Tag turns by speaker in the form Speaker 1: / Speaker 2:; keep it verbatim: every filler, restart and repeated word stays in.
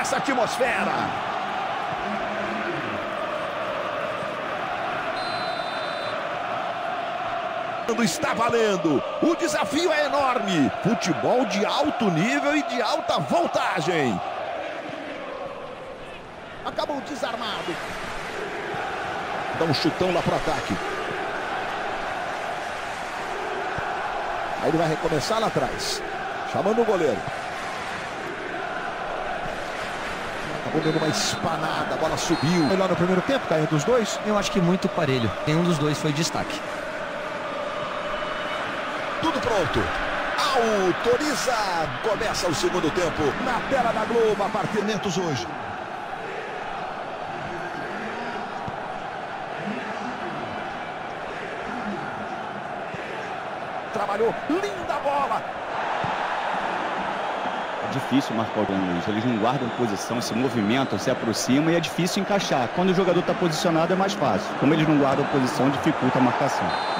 Speaker 1: essa atmosfera. Está valendo. O desafio é enorme. Futebol de alto nível e de alta voltagem. Acabou desarmado. Dá um chutão lá para o ataque. Aí ele vai recomeçar lá atrás. Chamando o goleiro. Acabou dando uma espanada. A bola subiu.
Speaker 2: Melhor no primeiro tempo, caiu dos dois?
Speaker 3: Eu acho que muito parelho. Nenhum dos dois foi destaque.
Speaker 1: Tudo pronto. Autoriza. Começa o segundo tempo. Na tela da Globo, apartamentos hoje. Trabalhou. Linda bola.
Speaker 4: É difícil marcar o Dom Luiz. Eles não guardam posição, se movimentam, se aproximam e é difícil encaixar. Quando o jogador está posicionado é mais fácil. Como eles não guardam posição, dificulta a marcação.